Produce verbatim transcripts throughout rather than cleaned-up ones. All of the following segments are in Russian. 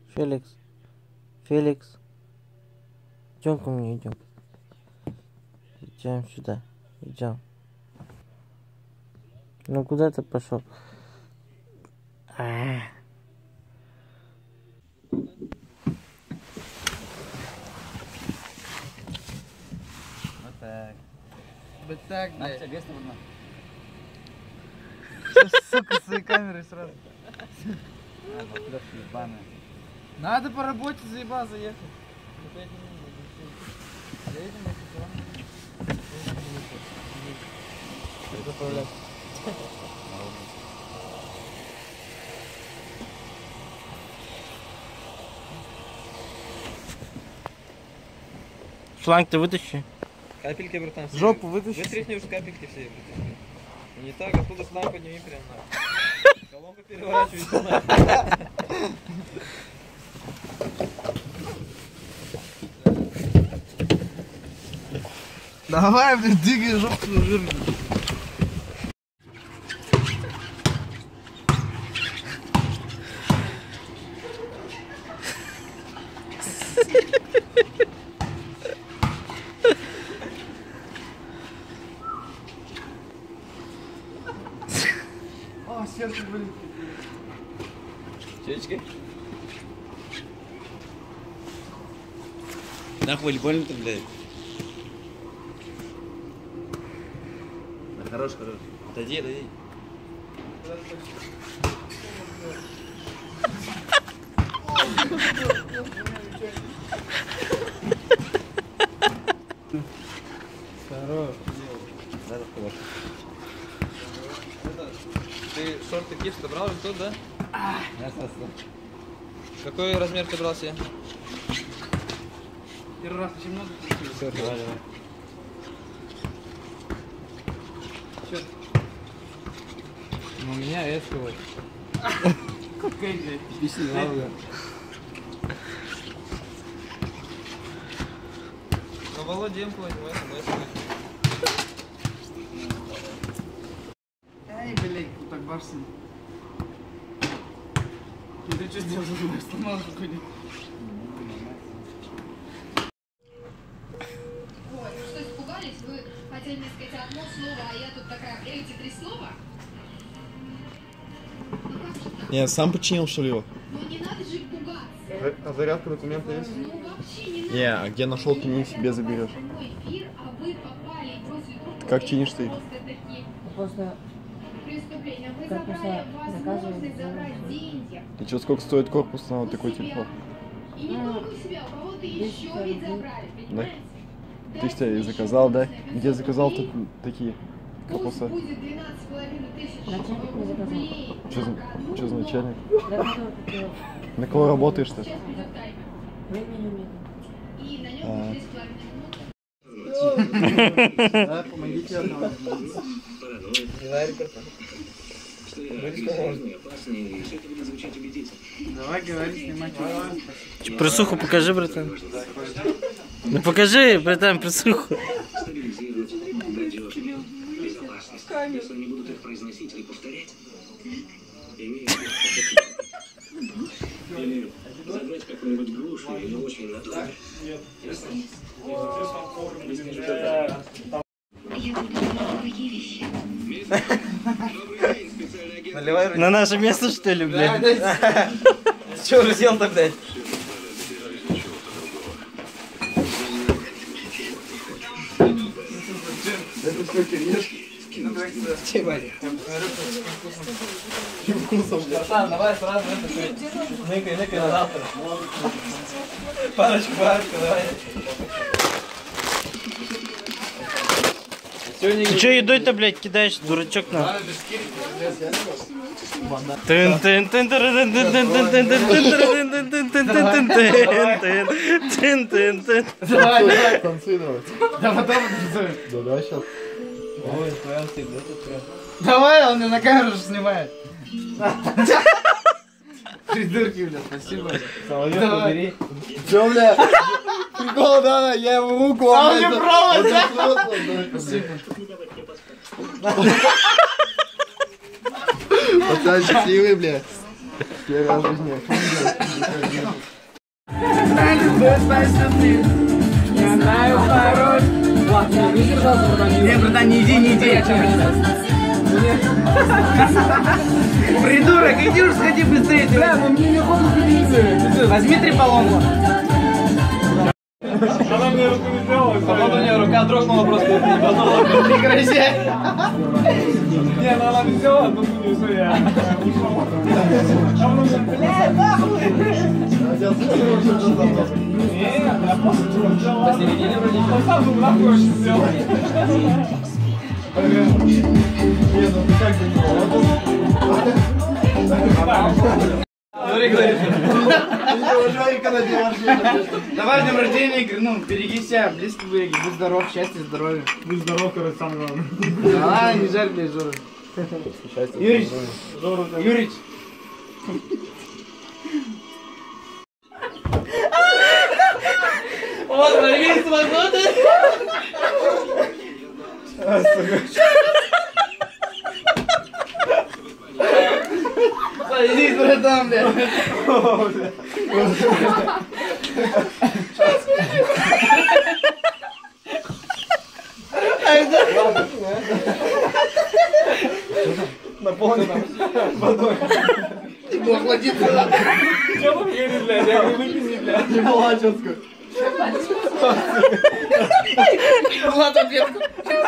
Феликс. Феликс. Идем ко мне, идем. Идем сюда. Идем. Ну куда ты пошел? А-а-а. Вот так. Вот так, Надо блядь. тебя вес нужно. Сейчас, сука, свои камеры сразу. А, вот туда ебаная. Надо по работе заебал заехать. Заправлять. Шланг ты вытащи. Капельки, братан. все. Жопу вытащи. Вытряхни уж капельки все, братан. Не так, оттуда шланг подними прям на. Колонка переворачивается на. Давай, блядь, двигай жопу жирно. О, сердце болит. Чечки? Нахуй больно ты, блядь. Да, хорош, хорош. Отойди, отойди. Хорош. Да, хорош. Ты шорты кипс брал или тот, да? Какой размер ты брал себе? Первый раз очень много. Все, давай, давай. Ну, у меня эска вот. Какая, блядь? Бесина. Ну, Володя, Демку возьму, это возьму. Ай, блядь, вот так барсин. Ты что сделал? Сломал какой-нибудь. Ой, вы что, испугались? Вы хотели мне сказать одно слово, а я тут такая, эти три слова? Ну как же так? Я сам починил, что ли, его? Ну не надо же пугаться. А зарядка документа есть? Ну вообще не надо. Не, а где нашел, ты не себе заберешь. Прямой эфир, а вы попали и бросили трубку. Как чинишь ты? Просто-таки Просто преступление. Вы Корпуса забрали возможность заказывают, забрать деньги. И что, сколько стоит корпус на вот такой телефон? И не только у себя, у кого-то еще ведь забрали, понимаете? Ты что, и заказал, да? Где заказал тут такие корпуса? Пусть будет двенадцать с половиной тысяч Начальник не заказал. рублей. Что за, что за начальник? да, который купил. На кого работаешь-то? Сейчас придет таймер. Времени нет. И на нем А. будет три с половиной минуты. Да, помогите одному. Давай говори, снимай что. Присуху покажи, братан. Ну покажи, братан, присуху. Если они будут их произносить или повторять, или загнать какую-нибудь грушу или очень надолго. Наливай. На наше место, что ли, блядь? Че уже съел-то, блядь? Это что, кириешки? Братан, давай сразу это, ныкай, ныкай на завтра. Парочку, парочку, давай. Ты че едой-то, блядь, кидаешь, дурачок, на? Тын тын тын тын тын тын тын тын тын тын тын тын тын тын тын тын. Давай, давай. Танцировать. Да потом танцуем. Да, да, сейчас. Ой, прям всегда тут прям. Давай, он меня на камеру же снимает. Придурки, бля, спасибо. Соловьев, Давай. убери. Че, бля? Прикол, да, я его руку. А он мне провод, да? Спасибо. Пацан счастливый, бля. Первый раз в жизни. Я знаю пароль. Не, братан, не иди, не иди, я что придурок, иди уж сходи быстрее. Бля, ну мне не хочется. Возьми три поломку. Она мне руку не сделала. Потом у нее рука дрогнула просто. Прекращай. Не, ну она не сделала, но не все я. Бля, нахуй! Посередине вроде. Он сам тут нахуй очень сделал. Давай днем рождения, Игорь, ну, береги себя, близких береги, будь здоров, счастья, здоровья. Будь здоров, короче, самое главное. А, не жаль, блядь, Жора. Юрич, Юрич. Вот, смотри, свобода. Иди, братан, блядь. Наполнен водой. Его охладит. Че там едет, блядь? Я не выписи, блядь. Не молодецкую. Влад ответку.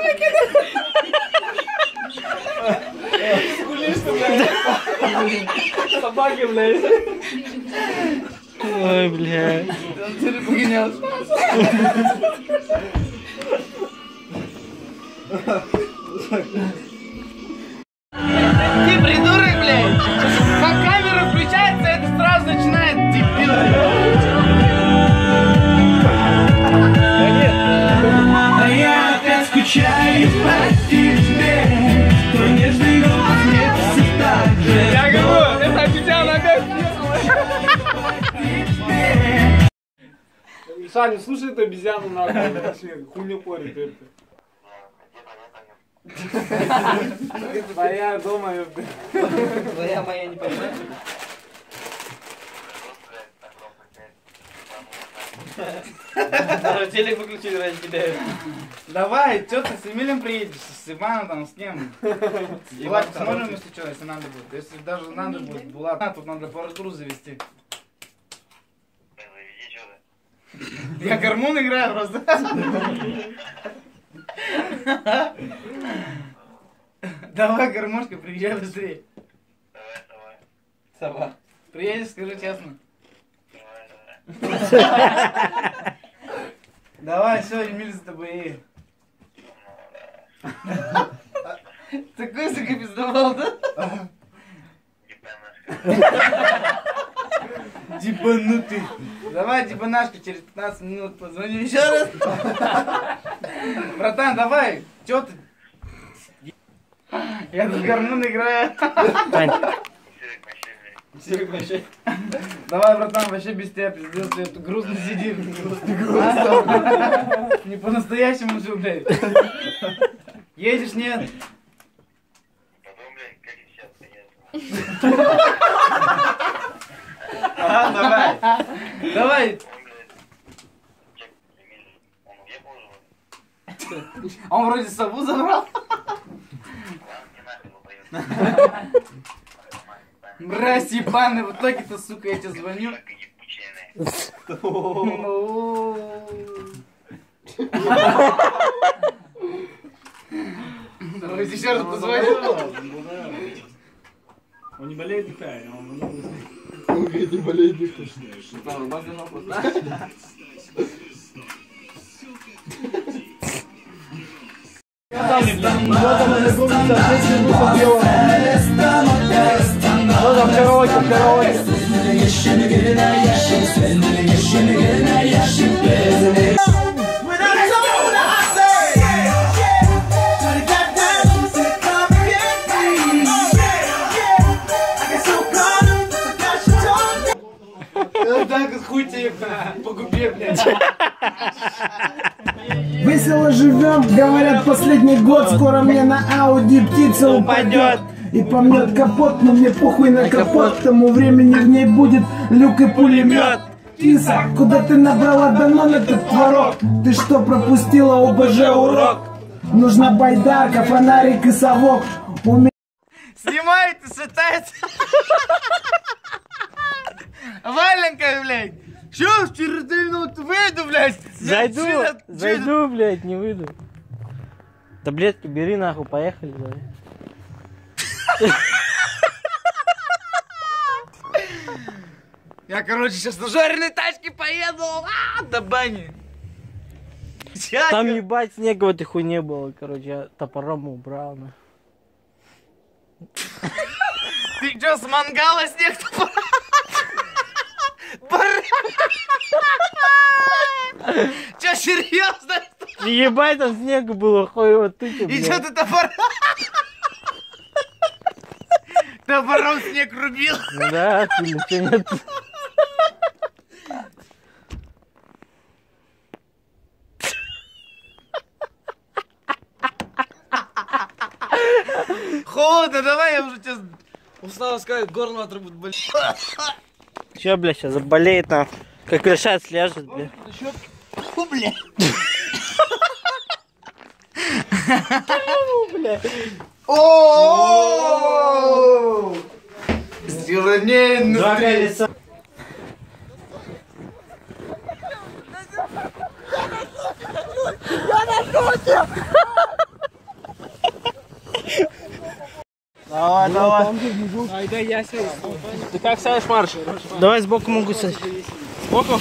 Скулишь ты, блядь. Собаки, блядь. Ой, блядь. Ты погонял. Ты придурок, блядь! Как камера включается, это сразу начинает дебил. А я опять скучаю по тебе, твой нежный голос мне все так же. Я говорю, это обезьяна опять съела. Саня, слушай эту обезьяну нахуй, вообще хуйню порит это. Твоя дома, ёпта. Твоя моя не понимает. Телек выключили ради тебя. Давай, что ты с Эмилем приедешь, с Иваном там, с кем? Влад, посмотрим, если что, если надо будет. Если даже надо будет, Булат, а, тут надо аппаратуру завести. Я гормон играю просто. Давай, гармошка, приезжай быстрее. Давай, давай. Сова. Приедешь, скажи честно. Давай, давай. Давай, все, Эмиль за тобой. Такой, сука, пиздовал, да? Дебанутый. Давай, дебанашка, через пятнадцать минут позвоню еще раз. Братан, давай. Че ты? Я тут гормон играю. Давай, братан, вообще без тебя, пиздец, ты тут грустно сидишь. А? Не по-настоящему же, блядь. Едешь, нет? Потом, блядь, как и сейчас, конечно. А, давай. Давай. Он, блядь, чек, Эмиль, он уехал уже? А он вроде сову забрал. Ладно, не нахуй его поехал. Мразь ебаный, в итоге-то, сука, я тебе звоню. Как ебучая, Давайте еще раз позвоню. Он не болеет такая, он Он говорит, не болеет никто. Так, хуй тебе по губе, блядь. Весело живем, говорят, последний год. Скоро мне на Ауди птица упадет. и помнет капот, но мне похуй на капот. К тому времени в ней будет люк и пулемет. Киса, куда ты набрала данон этот творог? Ты что, пропустила ОБЖ урок? Нужна байдарка, фонарик и совок. У меня... Снимает и шатается. Валенка, блядь. Чё, через две минуты выйду, блядь. Зайду, зайду, блядь, не выйду. Таблетки бери, нахуй, поехали, давай. Я, короче, сейчас на жареной тачке поеду. А, до бани. Там, ебать, снега в этой хуйне было, короче, я топором убрал, на. Ты чё, с мангала снег топором? Чё, серьезно? Ебать, там снега было, хуй его тыкал. И чё ты топором? Топором снег рубил? Да, хуй, ничего нет. Холодно, давай я уже сейчас устал сказать, горло отрубит, блядь. Че, бля, сейчас заболеет нам. Как решать сляжет, бля. Фу, бля. О! Сделанее внутри. Давай, давай. Ай, да я сяду. Ты как сядешь, Марш? Давай сбоку могу сесть. Сбоку?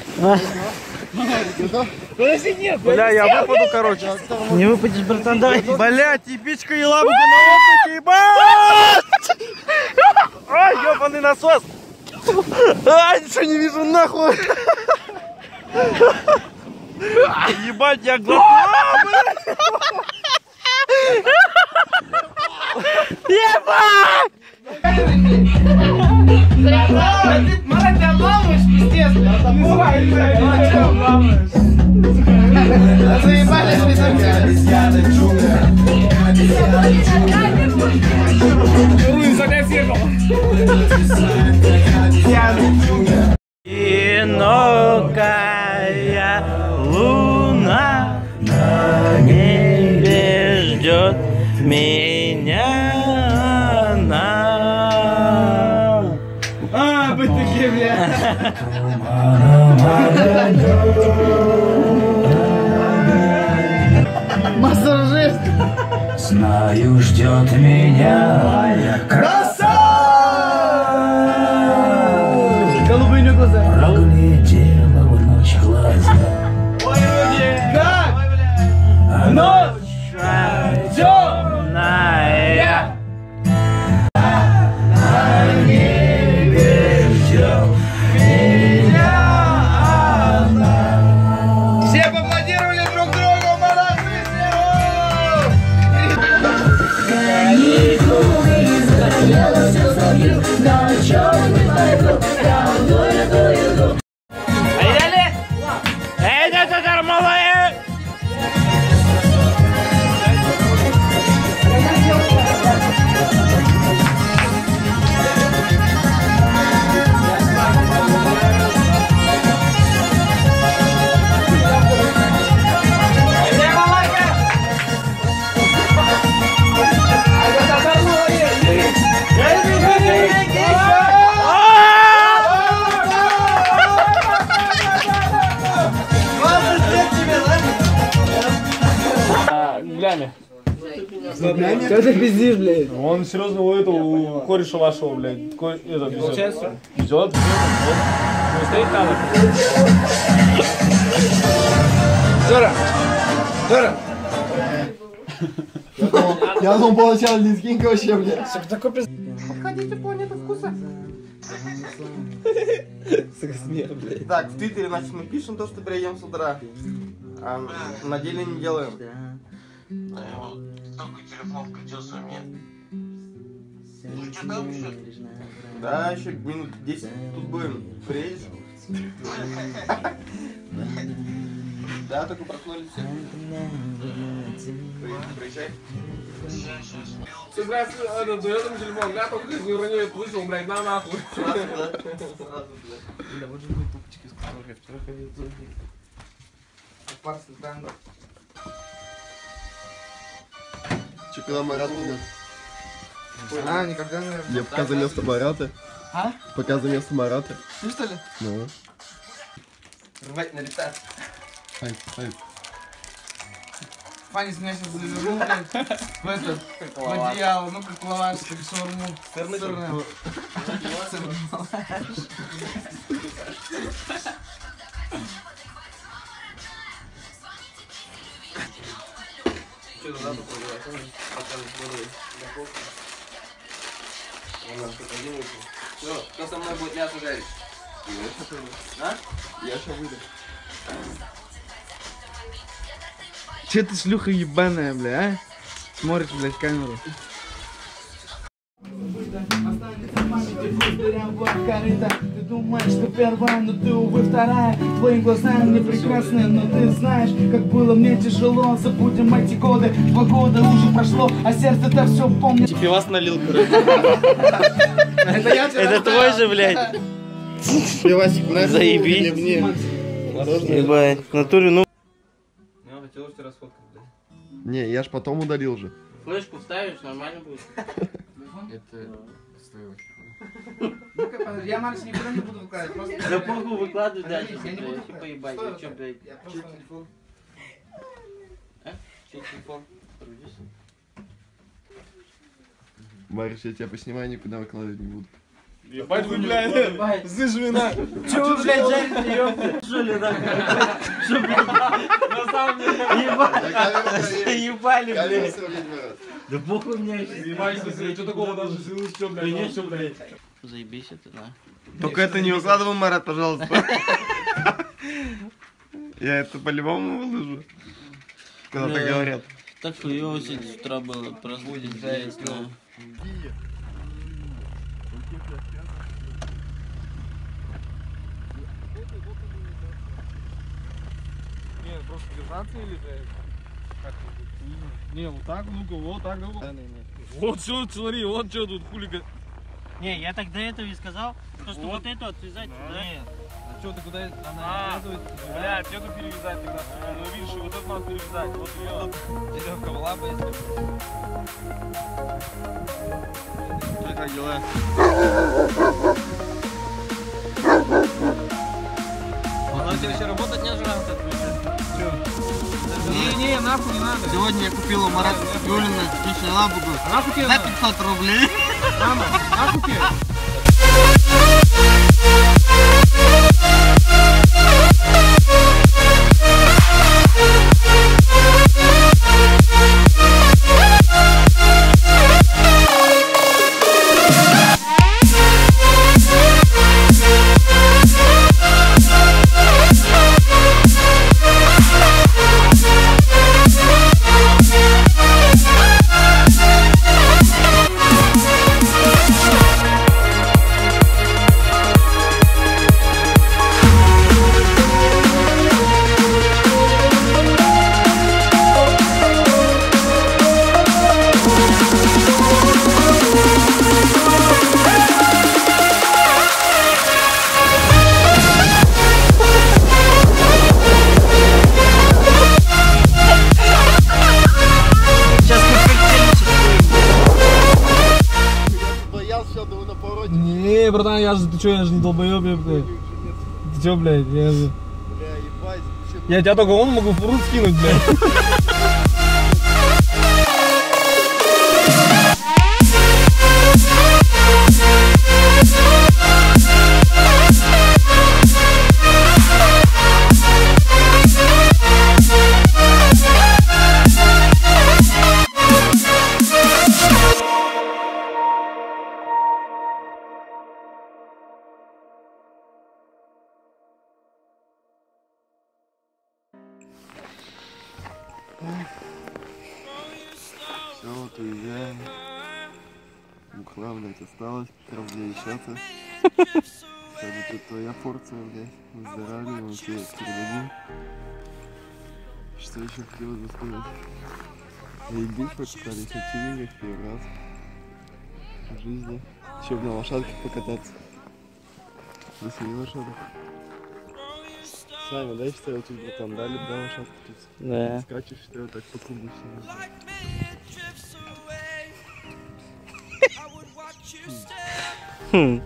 Подожди, нет. Бля, я выпаду, короче. Не выпадешь, братан, давай. Бля, типичка елабуга на отдыхе, ебать! Ай, ёбаный насос! Ай, ничего не вижу, нахуй! Ебать, я глотну! Ебать! Марат, ты обламываешь, пиздец, блядь. Заебались Одинокая луна на небе ждет меня. Она. А, быть такие, бля. Массажист. Знаю, ждет меня краса. Голубые у него глаза. Проглядела в ночь глаза. Ой, как? Ночь темная. Все поаплодировали друг другу, молодцы, Поехали! Эй, это нормально! Что ты пиздишь, блядь? Он серьезно у этого кореша вашего, блядь. Ко... Это, везет. Везет, везет. Не стоит надо. Жора! Жора! Я думал поначалу лизгинка вообще, блядь. Хотите планету вкуса? Так, в Твиттере, значит, мы пишем то, что приедем с утра, а на деле не делаем. Только телефон вкатился мне. Ну что там еще? Да, еще минут десять тут будем. Приедешь? Да, только проснулись все. Приезжай. Ты, блядь, это, даёт телефон, бля, только ты не уронил, вышел, блядь, на нахуй. Сразу, да? Сразу, блядь. Да, вот же мои тупочки, с которых я вчера ходил. Парс стендап. Че, когда Марат будет? А, никогда не... Я пока за место Марата. А? Пока за место Марата. Ты что ли? Ну. Рвать на летать. Ай, ай. Фанис меня сейчас завернул, блядь, в этот, в одеяло, ну как лаваш, как шаурму. Сырный. Сырный. Сырный лаваш. Что надо поделать? Показывать водой. Она что-то делает. Все, кто со мной будет мясо жарить? А? Я сейчас выйду. Че ты шлюха ебаная, бля, а? Смотришь, блядь, в камеру. Ты думаешь, что первая, но ты, увы, вторая. Твои глаза мне прекрасные, но ты знаешь, как было мне тяжело. Забудем эти годы, два года уже прошло, а сердце-то все помнит. Пивас налил, короче. Это твой же, блядь. Пивасик, заебись. Ебать, в натуре, ну. Я хотел тебе расфоткать, блядь. Не, я ж потом удалил же. Флешку вставишь, нормально будет. Это... Я, Марс, никуда не буду выкладывать. Просто... Да похуй выкладывай дальше, Я не буду если поебать. Что Ну чё, блядь? Я просто телефон. А? Чей телефон? Трудишься? Мариш, я тебя поснимаю, никуда выкладывать не буду. Ебать вы, блядь, зажмена. Чё вы, блядь, жарите, ёпта? Что ли, да? Что, блядь? На самом деле, ебать. Заебали, блядь. Да похуй мне. Ебать, что такого даже силы, что, блядь, ну, всё, блядь. Заебись это, да. Только это не выкладывай, Марат, пожалуйста. Я это по-любому выложу. Когда так говорят. Так хуёво сегодня с утра было, просто интересно. Не, просто держаться или, блядь? Как не, вот так, ну-ка, вот так, ну-ка. Вот все, смотри, вот что тут хулига. Не, я так до этого и сказал, то, что вот, вот это отвязать туда. Нет. А что, ты куда надо А, перевязывать? блядь, эту перевязать тогда. Ну, видишь, вот эту надо перевязать. Вот ее. Веревка была бы, если бы. Ну как дела? Она у тебя еще работать не ожрал, Не-не, нахуй не надо. Сегодня я купил у Марата Юлина отличный лабугу за пятьсот рублей. Мама, нахуй тебе? Не, братан, я же, ты что, я же не долбоёб, я, блядь. Ты чё, блядь, я же... Бля, ебать. Я тебя только он могу в рут скинуть, блядь. Все, вот уезжаем. Бухла, блядь, осталось. пять рублей еще-то. Сегодня тут твоя порция, блядь. Выздоравливаем, тебе передадим. Что еще хотелось бы сказать? Заебись покатались на тюнингах первый раз в жизни. Еще бы на лошадке покататься. Если не лошадок. Сами, да, считаю, тут братан, дали да, лошадку тут. Да. Скачешь, считаю, так по кругу все. Хм.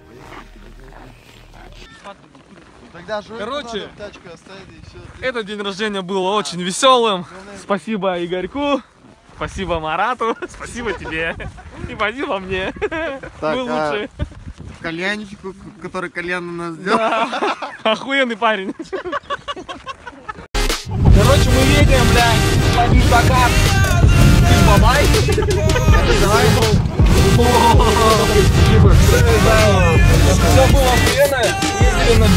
Тогда же Короче, тачку оставить и все. этот день рождения был очень веселым. Спасибо Игорьку, спасибо Марату, спасибо тебе и спасибо мне. Так, Вы лучшие. а кальянчику, который кальян у нас сделал. Да. Охуенный парень. Короче, мы едем, блядь, под закат. Бабай. Давай. Все было охуенно. Ездили на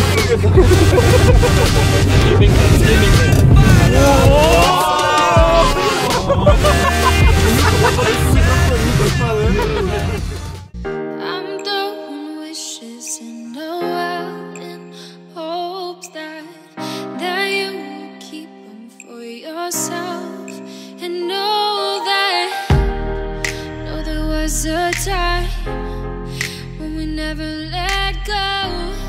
I'm throwing wishes in the world in hopes that that you will keep them for yourself and know that know there was a time when we never let go.